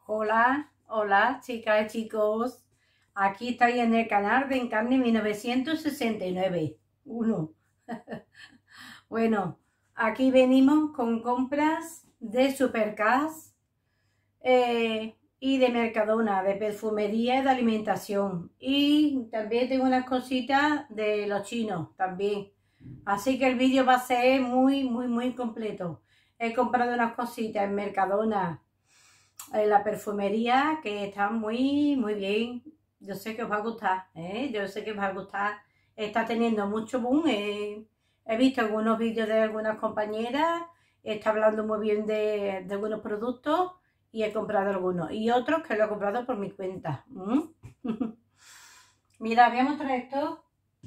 Hola, hola chicas y chicos, aquí estoy en el canal de Encarni 1969, 1. Bueno, aquí venimos con compras de Supercas y de Mercadona, de perfumería y de alimentación. Y también tengo unas cositas de los chinos también. Así que el vídeo va a ser muy completo. He comprado unas cositas en Mercadona, en la perfumería, que está muy bien. Yo sé que os va a gustar, yo sé que os va a gustar. Está teniendo mucho boom. He visto algunos vídeos de algunas compañeras, está hablando muy bien de algunos productos y he comprado algunos y otros que lo he comprado por mi cuenta. Mira, voy a mostrar esto.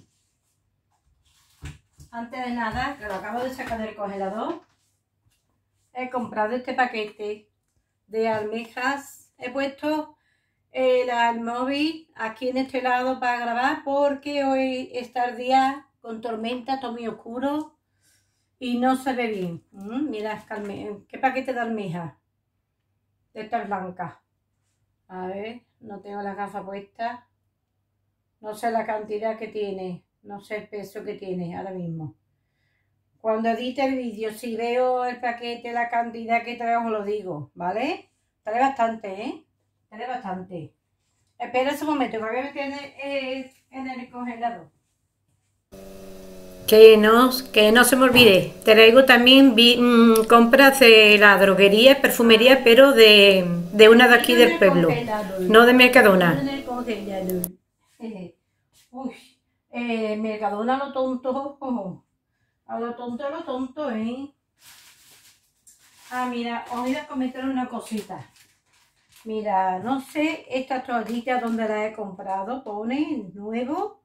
Antes de nada, que lo acabo de sacar del congelador, he comprado este paquete de almejas. He puesto el móvil aquí en este lado para grabar porque hoy está el día con tormenta, todo muy oscuro y no se ve bien. Mira, qué paquete de almejas de estas blancas. A ver, no tengo las gafas puestas, no sé la cantidad que tiene, no sé el peso que tiene ahora mismo. Cuando edite el vídeo, si veo el paquete, la cantidad que trae, os lo digo, ¿vale? Trae bastante, trae bastante. Espera un momento, que voy a meter en el congelador. Que no se me olvide, traigo también compras de la droguería, perfumería, pero de una de aquí del pueblo, no de Mercadona. Uy, Mercadona a lo tonto, Ah, mira, os voy a comentar una cosita. Mira, no sé, esta toallita donde la he comprado, pone nuevo,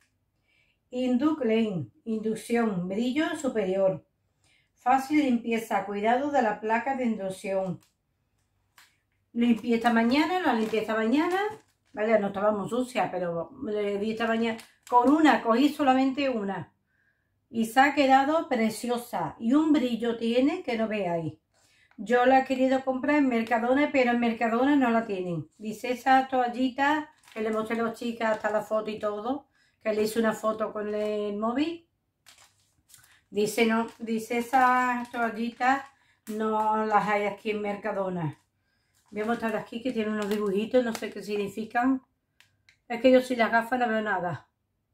inducción, brillo superior, fácil limpieza, cuidado de la placa de inducción. Limpié esta mañana, vale, no estaba muy sucia, pero le di esta mañana, cogí solamente una, y se ha quedado preciosa, y un brillo tiene que no veáis. Yo la he querido comprar en Mercadona, pero en Mercadona no la tienen. Dice esa toallita, que le mostré a las chicas hasta la foto y todo, que le hice una foto con el móvil. Dice, no, dice esas toallitas no las hay aquí en Mercadona. Voy a mostrar aquí que tiene unos dibujitos, no sé qué significan. Es que yo sin las gafas no veo nada.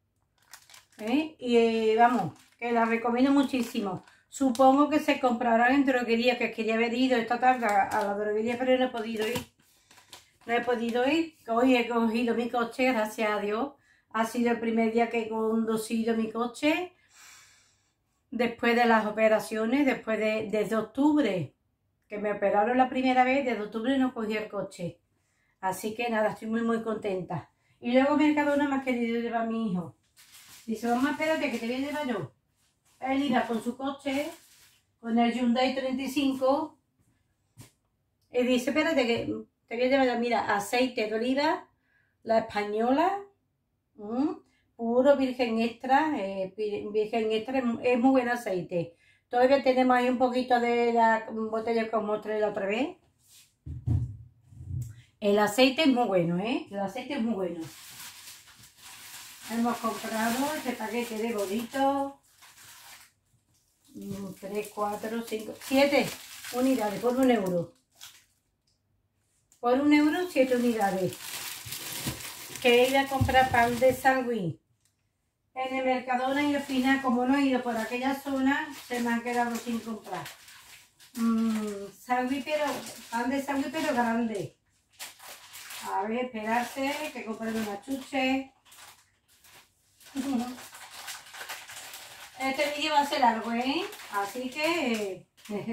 Y vamos, que las recomiendo muchísimo. Supongo que se comprarán en droguería, que quería haber ido esta tarde a la droguería, pero no he podido ir. No he podido ir. Hoy he cogido mi coche, gracias a Dios. Ha sido el primer día que he conducido mi coche. Después de las operaciones, desde octubre, que me operaron la primera vez, desde octubre no cogí el coche. Así que nada, estoy muy contenta. Y luego Mercadona me ha querido llevar a mi hijo. Dice, mamá, espérate que te voy a llevar yo. Él iba con su coche, con el Hyundai 35, y dice, espérate que te voy a llevar, mira, aceite de oliva, la española, puro virgen extra, es muy buen aceite. Todavía tenemos ahí un poquito de la botella que os mostré la otra vez. El aceite es muy bueno, el aceite es muy bueno. Hemos comprado este paquete de bolitos. 3, 4, 5, 7 unidades por 1 euro. Por 1 euro, 7 unidades. Que he ido a comprar pan de sándwich en el Mercadona y al final, como no he ido por aquella zona, se me han quedado sin comprar. Pan de sándwich pero grande. A ver, esperarse, que compré una chuche. Este vídeo va a ser largo, así que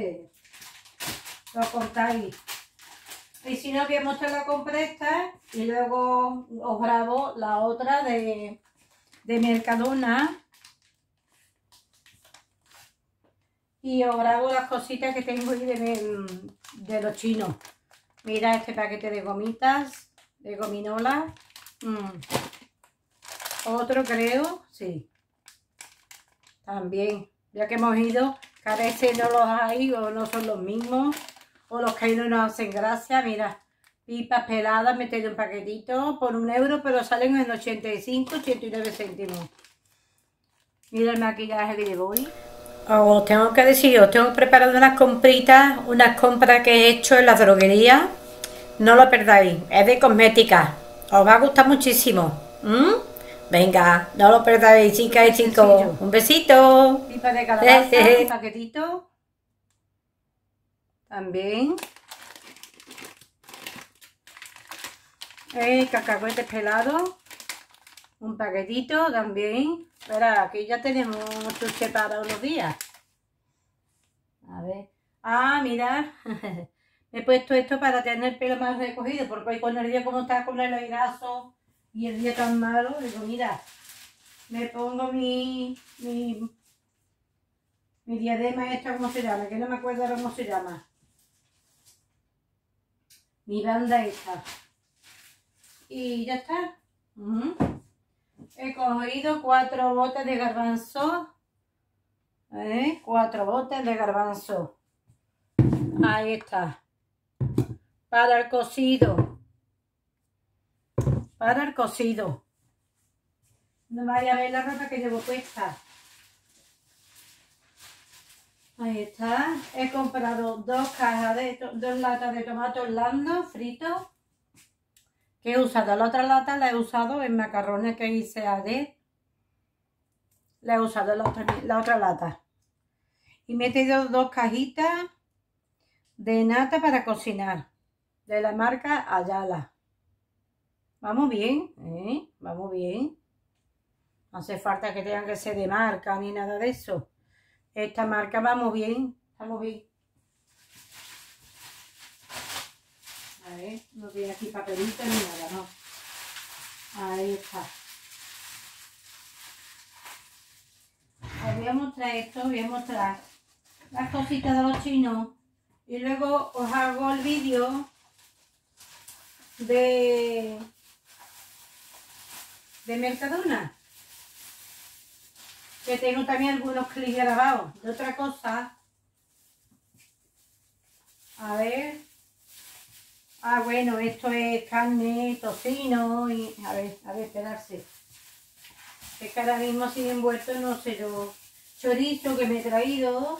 lo cortáis. Y si no, voy a mostrar la compra esta y luego os grabo la otra de Mercadona. Y os grabo las cositas que tengo ahí de los chinos. Mira este paquete de gomitas, de gominolas. Otro creo, sí. También, ya que hemos ido, que a veces no los hay o no son los mismos, o los que hay no nos hacen gracia. Mira, Pipas peladas, metido en paquetito por 1 euro, pero salen en 85, 89 céntimos. Mira el maquillaje que llevo hoy. Os tengo que decir, os tengo preparado unas compritas, unas compras que he hecho en la droguería. No lo perdáis, es de cosmética. Os va a gustar muchísimo. Venga, no lo perdáis, chicas y chicos. Un besito. Pipa de calabaza, un paquetito. También. Cacahuetes pelados. Un paquetito también. Verá, aquí ya tenemos chuche para unos días. A ver. Ah, mira. Me he puesto esto para tener el pelo más recogido, porque hoy con el día como está con el airazo y el día tan malo, digo, mira, me pongo mi diadema esta, ¿cómo se llama? Que no me acuerdo ahora cómo se llama. Mi banda esta. Y ya está. He cogido 4 botes de garbanzo. 4 botes de garbanzo. Ahí está. Para el cocido. Para el cocido. No vaya a ver la ropa que llevo puesta. Ahí está. He comprado 2 cajas de 2 latas de tomate orlando fritos. Que he usado la otra lata, la he usado en macarrones que hice ayer. La he usado la otra lata. Y me he traído 2 cajitas de nata para cocinar. De la marca Ayala. Vamos bien, vamos bien. No hace falta que tengan que ser de marca ni nada de eso. Esta marca vamos bien, estamos bien. A ver, no tiene aquí papelito ni nada, no. Ahí está. Os voy a mostrar esto, voy a mostrar las cositas de los chinos. Y luego os hago el vídeo de Mercadona, que tengo también algunos clics grabados de otra cosa. A ver. Bueno, esto es carne, tocino y a ver, esperarse. Es que ahora mismo así envuelto, no sé yo. Chorizo que me he traído.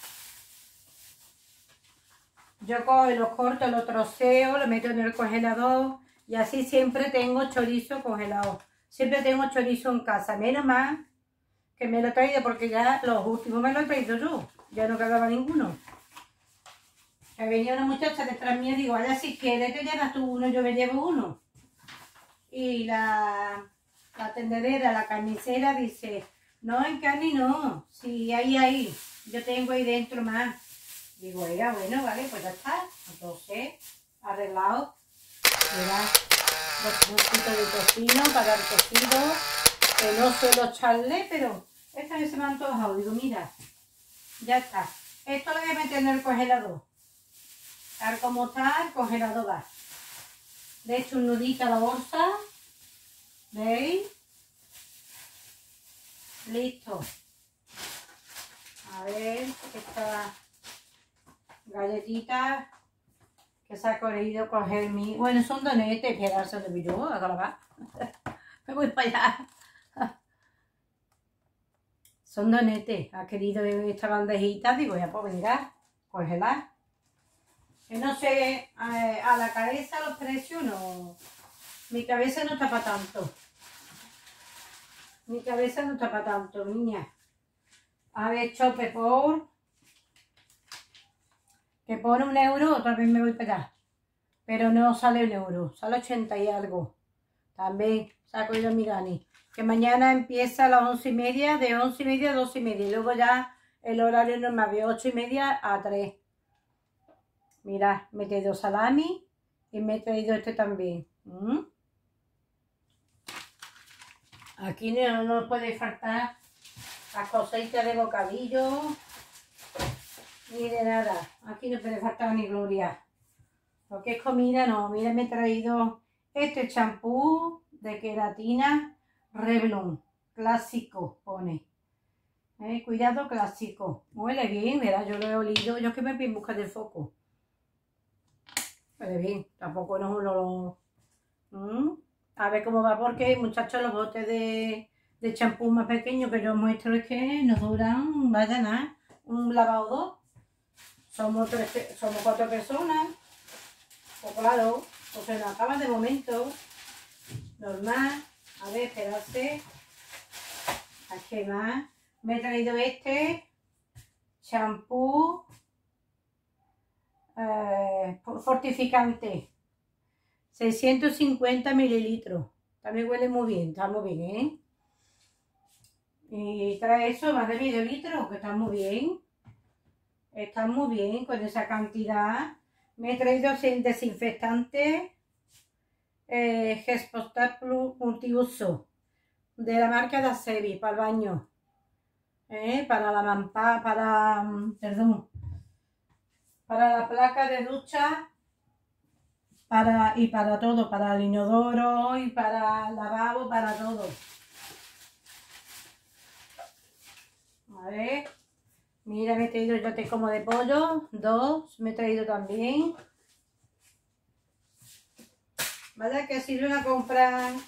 Yo cojo, los corto, los troceo, lo meto en el congelador y así siempre tengo chorizo congelado. Siempre tengo chorizo en casa, menos mal que me lo he traído porque ya los últimos me los he traído yo. Ya no quedaba ninguno. Que venía una muchacha detrás mía y digo, vaya, si quieres te llevas tú uno, yo me llevo uno. Y la tendedera, la carnicera dice, no, en carne no, si hay ahí, yo tengo ahí dentro más. Digo, oiga, bueno, vale, pues ya está. Entonces, arreglado. Mira, los trocitos de tocino para el cocido, que no suelo echarle, pero esta vez se me ha antojado. Digo, mira, ya está. Esto lo voy a meter en el congelador. Tal como está, el congelador va. Le he hecho un nudito a la bolsa. ¿Veis? Listo. A ver, esta galletita que se ha corrido coger mi... Bueno, son donetes, quedarse de yo a grabar. Me voy para allá. Son donetes. Ha querido esta bandejita. Digo, ya pues venga, cógela. Que no sé, a la cabeza los precios no... Mi cabeza no está para tanto. Mi cabeza no está para tanto, niña. A ver, chope por... Que por 1 euro, otra vez me voy para allá. Pero no sale 1 euro, sale 80 y algo. También saco yo mi gani. Que mañana empieza a las 11:30, de 11:30 a 12:30. Y luego ya el horario normal de 8:30 a 3. Mirad, me he traído salami y me he traído este también. Aquí no puede faltar las cositas de bocadillo. Ni de nada, aquí no puede faltar ni gloria. Lo que es comida no, mira, me he traído este champú de queratina Revlon, clásico, pone. Cuidado clásico, huele bien, ¿verdad? Yo lo he olido, yo que me voy en busca del foco. Huele bien, tampoco no es un olor. A ver cómo va, porque muchachos, los botes de champú más pequeños que yo muestro es que nos duran, vaya nada, un lavado o dos. Somos 4 personas, pues claro, pues se nos acaba de momento, normal. A ver, esperarse. ¿A qué más? Me he traído este champú fortificante, 650 mililitros. También huele muy bien, está muy bien, ¿eh? Y trae eso, más de medio litro, que está muy bien. Está muy bien con esa cantidad. Me he traído desinfectante Gespostar Plus multiuso de la marca de Asevi para el baño. Para la para la placa de ducha y para todo, para el inodoro y para el lavabo, para todo. A ver, mira, me he traído el yote como de pollo, 2, me he traído también. ¿Vale? Que ha sido una compraza.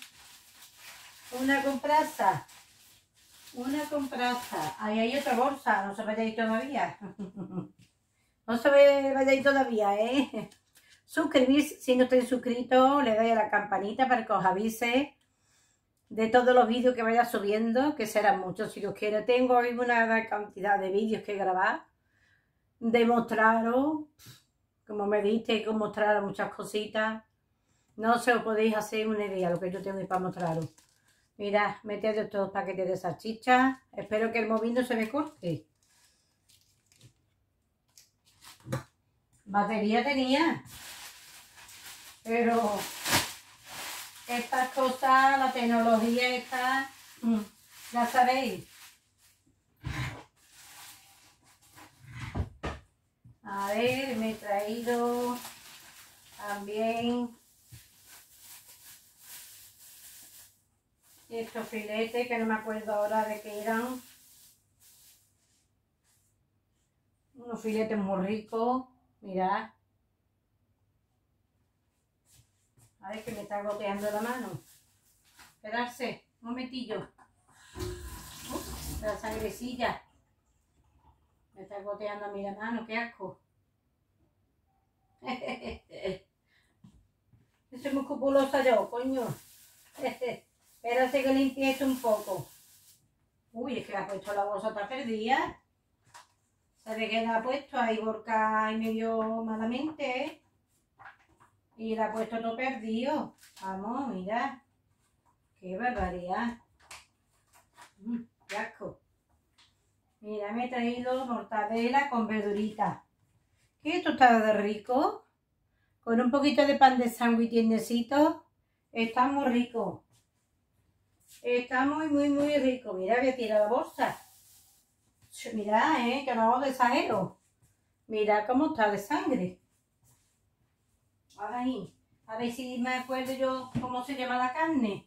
Una compraza. Ahí hay otra bolsa, no se vaya a ir todavía. No se vaya a ir todavía, ¿eh? Suscribirse, si no estáis suscritos, le dais a la campanita para que os avise de todos los vídeos que vaya subiendo, que serán muchos si Dios quiere. Tengo hoy una gran cantidad de vídeos que grabar, de mostraros, como me diste, que mostraros muchas cositas. No se os podéis hacer una idea lo que yo tengo para mostraros. Mirad, meted estos paquetes de salchichas. Espero que el móvil no se me corte. Batería tenía. Pero estas cosas, la tecnología esta, ya sabéis. A ver, me he traído también estos filetes que no me acuerdo ahora de qué eran. Unos filetes muy ricos, mirad. A ver que me está goteando la mano. Esperarse, un momentillo. La sangrecilla. Me está goteando a mí la mano, qué asco. Soy muy cupulosa yo, coño. Espérate que limpie esto un poco. Uy, es que la ha puesto la bolsa, está perdida. Sabe que la ha puesto ahí volcada y medio malamente, ¿eh? Y la ha puesto todo perdido. Vamos, mira. Qué barbaridad. Qué asco. Mira, me he traído mortadela con verdurita. ¿Qué tostada de rico? Con un poquito de pan de sándwich tiernecito. Está muy rico. Está muy, muy, muy rico. Mira, voy a tirar la bolsa. Mira, que no hago de exagero. Mira cómo está de sangre. Ay, a ver si me acuerdo yo cómo se llama la carne.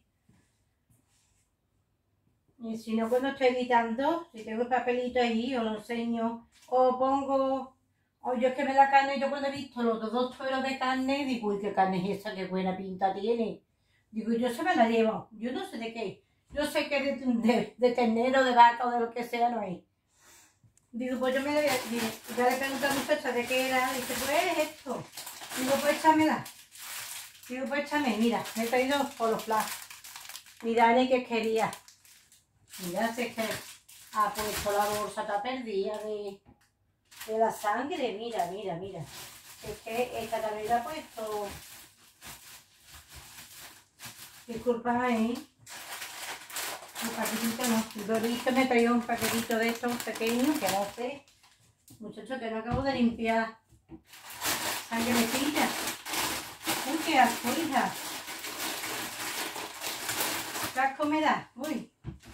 Y si no, cuando estoy editando, si tengo el papelito ahí, os lo enseño. O pongo, o yo es que me la carne, yo cuando he visto los 2 suelos de carne, digo, uy, qué carne es esa, qué buena pinta tiene. Digo, yo se me la llevo, yo no sé de qué. Yo sé que de ternero, de vaca o de lo que sea no hay. Digo, pues yo me la voy a... Ya le pregunté a la muchacha de qué era, dice, pues esto. Digo, pues échamela. Digo, pues échame, mira, me he traído Oloflás. Mirad qué quería. Mira, si es que ha puesto la bolsa, está perdida de la sangre. Mira, mira, mira. Es que esta también la ha puesto. Disculpa, un paquetito no. Dorito me traído un paquetito de estos pequeños que hace. Muchachos, que no acabo de limpiar. Sangrecilla. Uy, qué asco, hija. ¿Qué asco me da? Uy.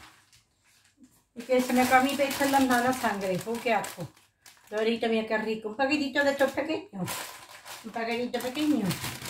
Y que se me acaba mi pecho en las manos sangre. Uy, qué asco. Dorito, mira qué rico. Un paquetito de estos pequeños. Un paquetito pequeño.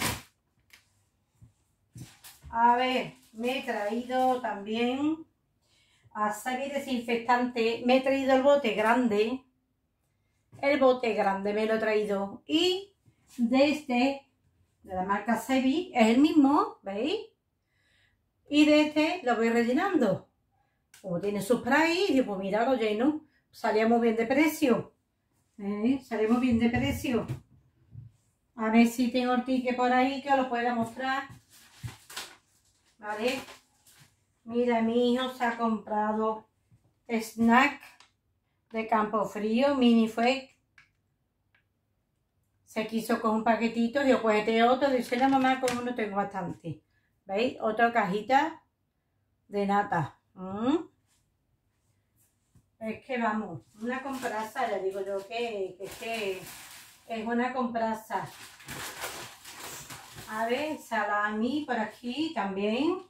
A ver, me he traído también Asabi desinfectante. Me he traído el bote grande. El bote grande me lo he traído. Y desde de la marca Sebi, es el mismo, ¿veis? Y de este lo voy rellenando. Como tiene su spray, digo, pues mira, lo lleno. Salía muy bien de precio. Salía muy bien de precio. A ver si tengo el ticket por ahí que os lo pueda mostrar. ¿Vale? Mira, mi hijo se ha comprado snack de Campo Frío, mini fake. Se quiso con un paquetito, digo, pues este otro. Dice la mamá, con uno tengo bastante. ¿Veis? Otra cajita de nata. Es que vamos, una compraza, le digo yo que es una compraza. A ver, salami por aquí también.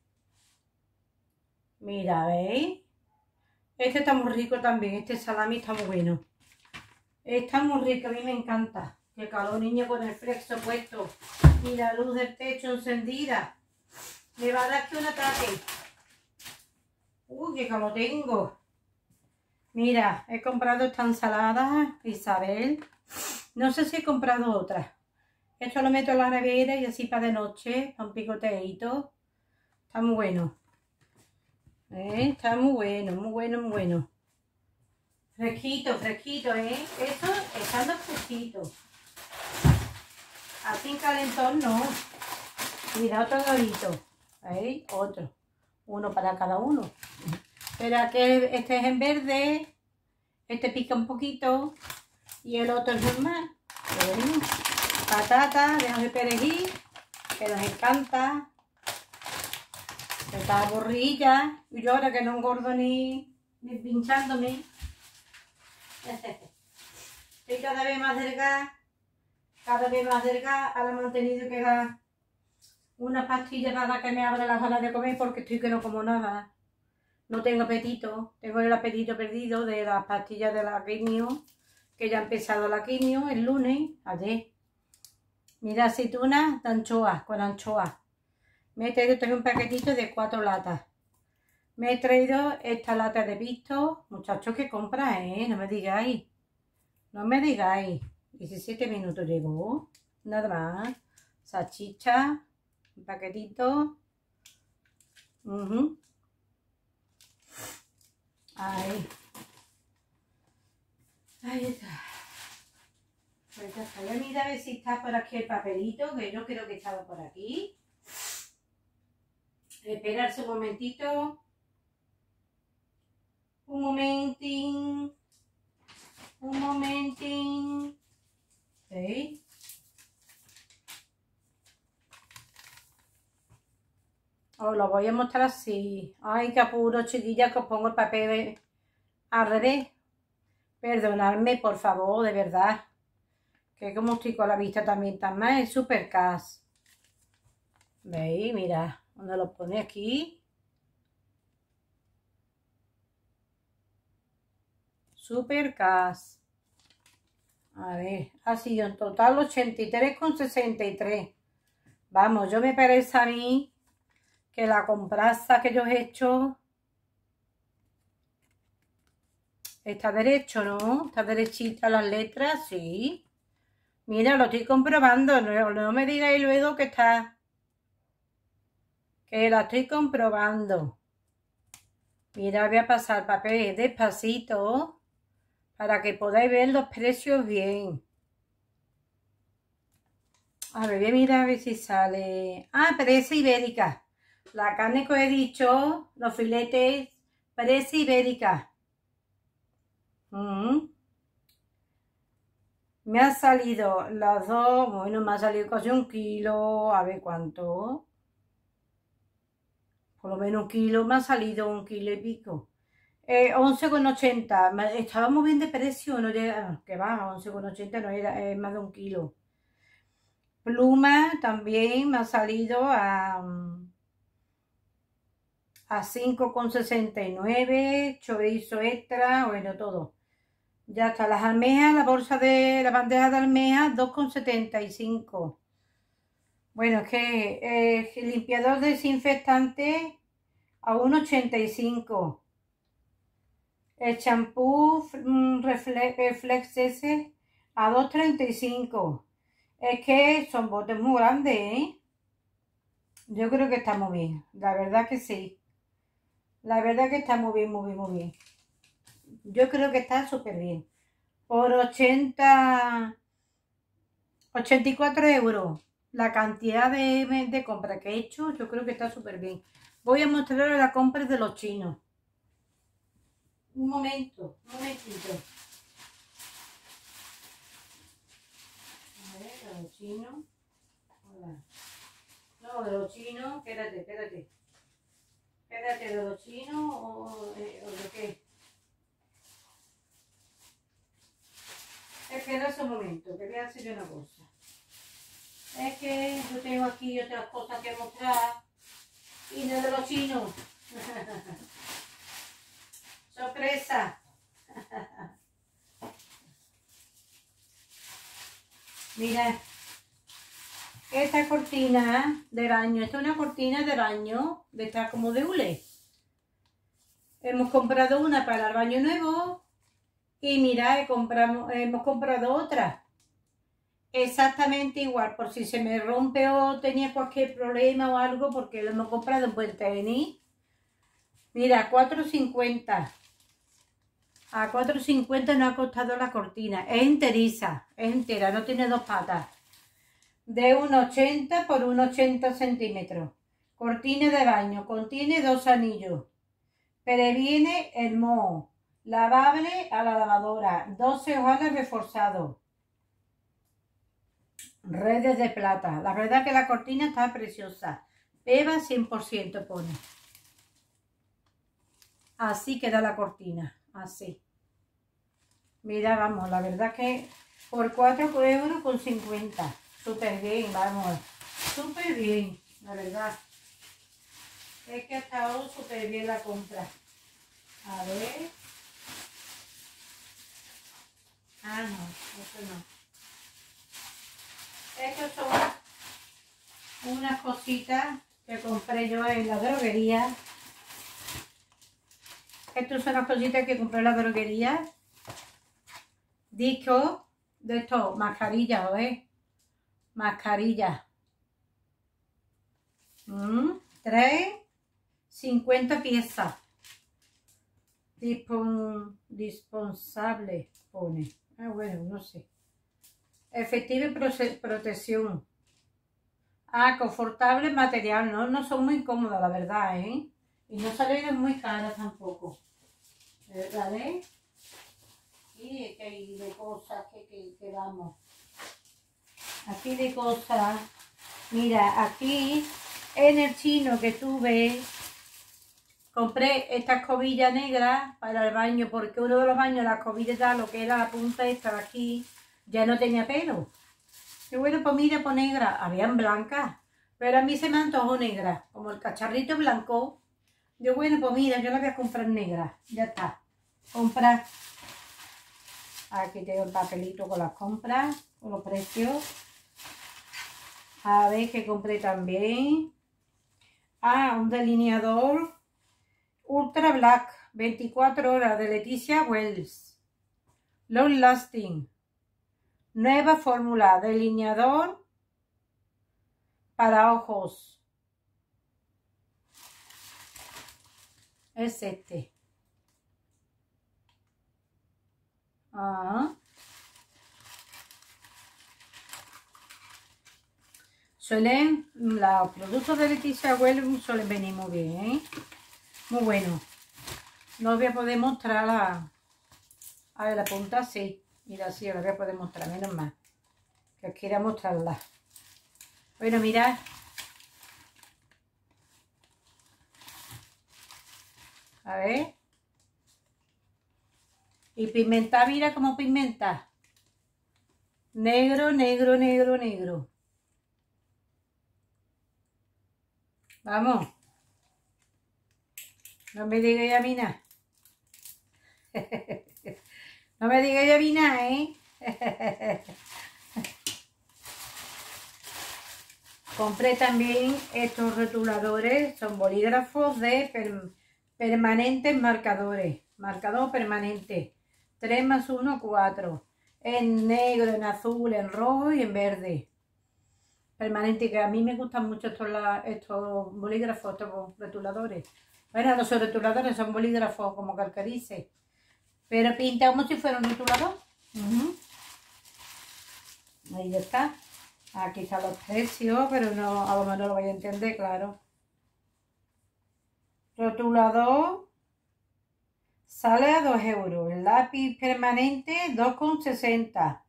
Mira, ¿veis? Este está muy rico también, este salami está muy bueno. Está muy rico, a mí me encanta. Qué calor, niño, con el flexo puesto y la luz del techo encendida. Me va a dar aquí un ataque. Uy, qué calor tengo. Mira, he comprado esta ensalada, Isabel. No sé si he comprado otra. Esto lo meto en la nevera y así para de noche, un picoteito. Está muy bueno. Está muy bueno, muy bueno, muy bueno. Fresquito, fresquito, Esto estando fresquito. Así en calentón no. Mira, otro dorito. ¿Veis? Otro. Uno para cada uno. Pero aquel, este es en verde. Este pica un poquito. Y el otro es normal. Patata, de perejil, que nos encanta. Esta borrilla. Y yo ahora que no engordo ni pinchándome. Estoy cada vez más delgada. Cada vez más delgada. Ahora me han tenido que dar una pastilla para que me abra las ganas de comer porque estoy que no como nada. No tengo apetito. Tengo el apetito perdido de las pastillas de la quimio. Que ya ha empezado la quimio el lunes, ayer. Mira, aceitunas de anchoas, con anchoas. Me he traído también un paquetito de 4 latas. Me he traído esta lata de pisto. Muchachos, ¿qué compras, No me digáis. No me digáis. 17 minutos llevo. Nada más. Salchicha. Un paquetito. Ahí. Ahí está. Pues ya está. Voy a mirar a ver si está por aquí el papelito, que yo creo que estaba por aquí. Esperarse un momentito. Un momentín. Un momentín. ¿Sí? Os lo voy a mostrar así. Ay, qué apuro, chiquilla, que os pongo el papel al revés. Perdonadme, por favor, de verdad. Que como estoy con la vista también tan mal, es Super Cas. ¿Veis? Mira, donde lo pone aquí. Super Cas. A ver, ha sido en total 83,63. Vamos, yo me parece a mí que la compraza que yo he hecho está derecho, ¿no? Está derechita las letras, sí. Mira, lo estoy comprobando, no me digáis luego que está... Que la estoy comprobando. Mira, voy a pasar papel despacito para que podáis ver los precios bien. A ver, voy a mirar a ver si sale... Ah, presa ibérica. La carne que os he dicho, los filetes, presa ibérica. Me han salido las dos, bueno, me ha salido casi 1 kilo, a ver cuánto. Por lo menos 1 kilo, me ha salido 1 kilo y pico. 11,80, estaba muy bien de precio, no llega, que va, 11,80 no era, más de 1 kilo. Pluma también me ha salido a 5,69, chorizo extra, bueno, todo. Ya está, las almejas, la bolsa de la bandeja de almejas, 2,75. Bueno, es que el limpiador desinfectante a 1,85. El champú Reflex S a 2,35. Es que son botes muy grandes, ¿eh? Yo creo que está muy bien. La verdad que sí. La verdad que está muy bien, muy bien, muy bien. Yo creo que está súper bien. Por 84 euros. La cantidad de compra que he hecho, yo creo que está súper bien. Voy a mostrarles la compra de los chinos. Un momento, un momentito. A ver, de los chinos. Hola. No, de los chinos, espérate, espérate. Espérate, de los chinos o de qué. Espera un momento, que voy a hacer una cosa. Es que yo tengo aquí otras cosas que mostrar y no de los chinos. Sorpresa. Mira, esta cortina de baño, esta es una cortina de baño, de esta como de hule. Hemos comprado una para el baño nuevo y mira, hemos comprado otra. Exactamente igual, por si se me rompe o tenía cualquier problema o algo, porque lo hemos comprado en Puente Genil. Mira, 4,50. A 4,50 nos ha costado la cortina. Es enteriza, es entera, no tiene dos patas. De 1,80 por 1,80 centímetros. Cortina de baño, contiene 2 anillos. Previene el moho. Lavable a la lavadora. 12 ojales reforzados. Redes de plata. La verdad que la cortina está preciosa. Eva 100% pone. Así queda la cortina. Así. Mira, vamos, la verdad que por 4,50 €. Súper bien, vamos. Súper bien, la verdad. Es que ha estado súper bien la compra. A ver. Ah, no, esto no. Estas son unas cositas que compré yo en la droguería. Estas son las cositas que compré en la droguería. Discos de estos, mascarillas, ¿ves? Mascarillas. 3,50 piezas. Disponsable pone. Ah, bueno, no sé. Efectiva y protección. Ah, confortable material. No son muy cómodas, la verdad, ¿eh? Y no salieron muy caras tampoco. ¿Verdad, eh? Y es que hay de cosas que vamos. Aquí de cosas. Mira, aquí en el chino que tuve, compré esta escobilla negra para el baño, porque uno de los baños, la escobilla, lo que era la punta esta de aquí, ya no tenía pelo. Y bueno, pues mira, pues negra, habían blancas, pero a mí se me antojó negra, como el cacharrito blanco. Yo bueno, pues mira, yo la voy a comprar negra, ya está. Comprar. Aquí tengo el papelito con las compras, con los precios. A ver, que compré también. Ah, un delineador Ultra Black, 24 horas, de Leticia Wells. Long Lasting. Nueva fórmula, delineador para ojos. Es este. Los productos de Leticia Wells suelen venir muy bien, ¿eh? Muy bueno. No voy a poder mostrar a ver, la punta sí. Mira, sí, la voy a poder mostrar, menos mal. Que os quiera mostrarla. Bueno, mirad. A ver. Y pigmentar, mira cómo pigmenta. Negro, negro, negro, negro. Vamos. No me digáis a mí nada. No me digáis a mí nada, ¿eh? Compré también estos rotuladores. Son bolígrafos de permanentes marcadores. Marcador permanente. 3 más 1, 4. en negro, en azul, en rojo y en verde. Permanente, que a mí me gustan mucho estos bolígrafos, estos rotuladores. Bueno, no son rotuladores, son bolígrafos como calcarices. Pero pinta como si fuera un rotulador. Ahí ya está. Aquí están los precios, pero no, a lo mejor no lo voy a entender, claro. Rotulador sale a 2 euros. El lápiz permanente 2,60.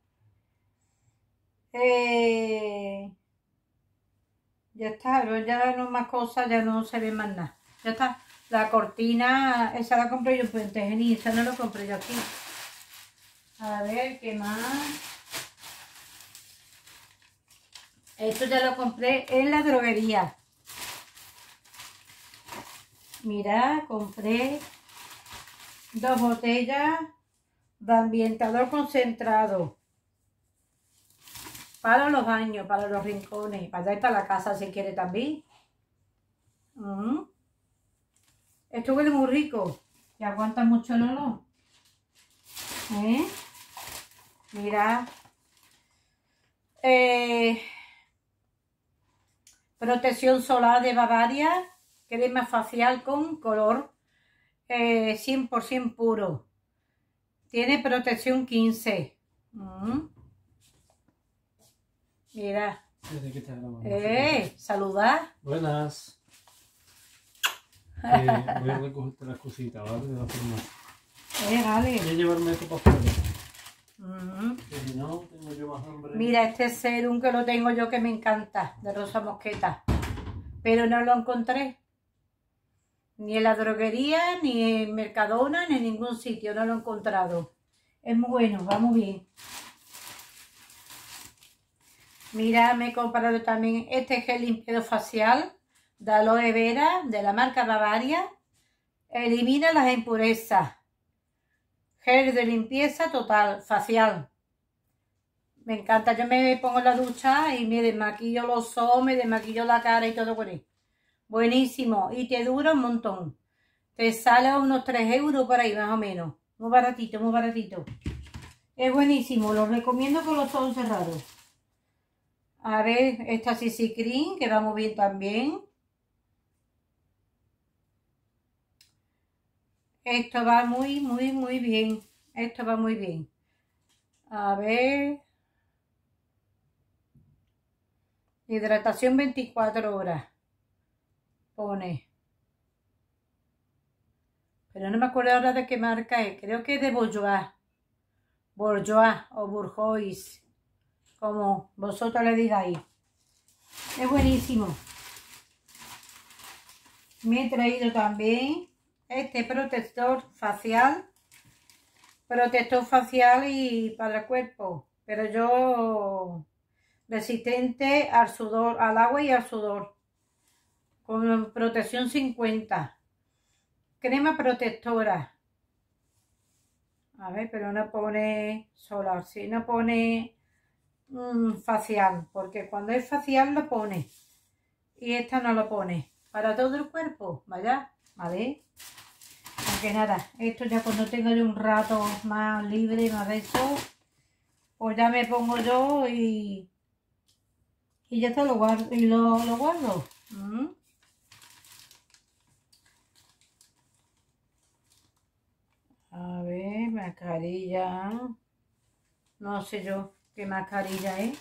Ya está, ya no más cosas, ya no se ve más nada. Ya está. La cortina, esa la compré yo en Puente Genil, esa no la compré yo aquí. A ver, ¿qué más? Esto ya lo compré en la droguería. Mirad, compré 2 botellas de ambientador concentrado. Para los baños, para los rincones, para estar la casa si quiere también. Esto huele muy rico y aguanta mucho el olor. Mira. Protección solar de Bavaria, crema facial con color 100% puro. Tiene protección 15. Mira. Saludar. Buenas. Voy a recogerte las cositas, ¿vale? De la forma. Vale. Voy a llevarme esto para afuera. Que si no, tengo yo más hambre. Mira, este serum que lo tengo yo que me encanta, de Rosa Mosqueta. Pero no lo encontré. Ni en la droguería, ni en Mercadona, ni en ningún sitio. No lo he encontrado. Es muy bueno, va muy bien. Mira, me he comprado también este gel limpiador facial de aloe vera de la marca Bavaria. Elimina las impurezas. Gel de limpieza total, facial. Me encanta. Yo me pongo en la ducha y me desmaquillo los ojos, me desmaquillo la cara y todo con él. Buenísimo. Y te dura un montón. Te sale unos 3 euros por ahí, más o menos. Muy baratito, muy baratito. Es buenísimo. Lo recomiendo con los ojos cerrados. A ver, esta CC Cream, que va muy bien también. Esto va muy bien. Esto va muy bien. A ver. Hidratación 24 horas. Pone. Pero no me acuerdo ahora de qué marca es. Creo que es de Bourjois. Bourjois o Bourjois. Como vosotros le digáis. Es buenísimo. Me he traído también este protector facial. Protector facial y para el cuerpo. Pero yo resistente al sudor, al agua y al sudor. Con protección 50. Crema protectora. A ver, pero no pone solar, sí, no pone facial, porque cuando es facial lo pone. Y esta no lo pone. Para todo el cuerpo, vaya, ¿vale? Aunque nada, esto ya cuando tenga yo un rato más libre, más de eso, pues ya me pongo yo y ya está, lo guardo. Y lo guardo. A ver, mascarilla. No sé yo qué mascarilla es.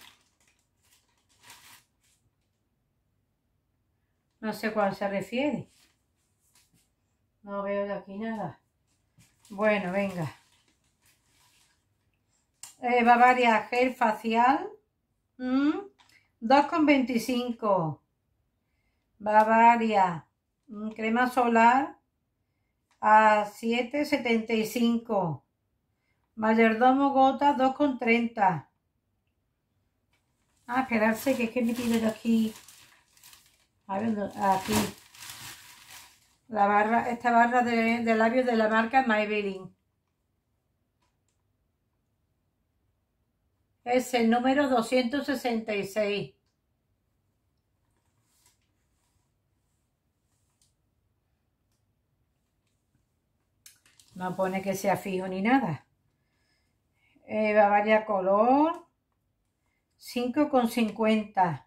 No sé cuál se refiere. No veo de aquí nada. Bueno, venga. Bavaria gel facial. 2,25. Bavaria crema solar a 7,75. Mayordomo gota 2,30. Esperarse que es que me tiro yo aquí. A ver, aquí. La barra, esta barra de labios de la marca Maybelline. Es el número 266. No pone que sea fijo ni nada. Bavaria color, 5,50.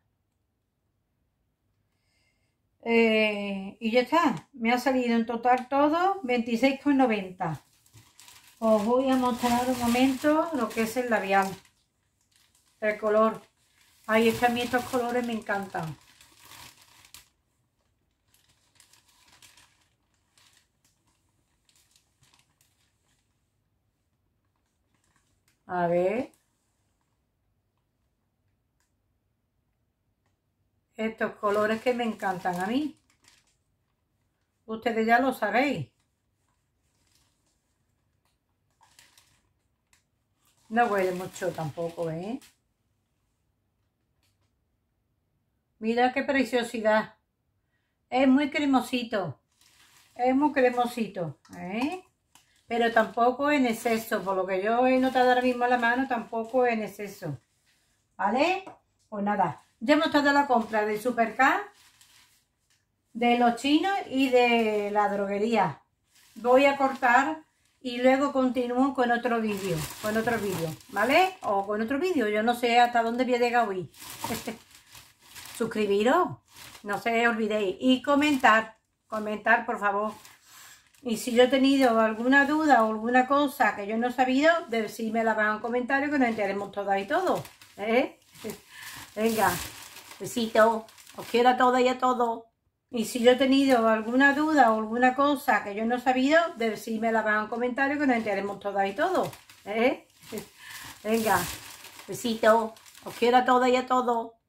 Y ya está, me ha salido en total todo 26,90. Os voy a mostrar un momento lo que es el labial, el color. Ay, es que a mí estos colores me encantan. A ver. Estos colores que me encantan a mí. Ustedes ya lo sabéis. No huele mucho tampoco, ¿eh? Mira qué preciosidad. Es muy cremosito. Es muy cremosito, ¿eh? Pero tampoco en exceso. Por lo que yo he notado ahora mismo en la mano, tampoco en exceso. ¿Vale? Pues nada. Ya hemos estado la compra del Supercar, de los chinos y de la droguería. Voy a cortar y luego continúo con otro vídeo. ¿Vale? O con otro vídeo. Yo no sé hasta dónde voy a llegar hoy. Suscribiros. No se olvidéis. Y comentar. Comentar, por favor. Y si yo he tenido alguna duda o alguna cosa que yo no he sabido, decídmela en comentarios que nos enteremos todas y todos. ¿Eh? Venga. Besito. Os quiero a todas y a todos. Y si yo he tenido alguna duda o alguna cosa que yo no he sabido, decídmela en comentarios que nos enteremos todas y todos. ¿Eh? Venga. Besito. Os quiero a todas y a todos.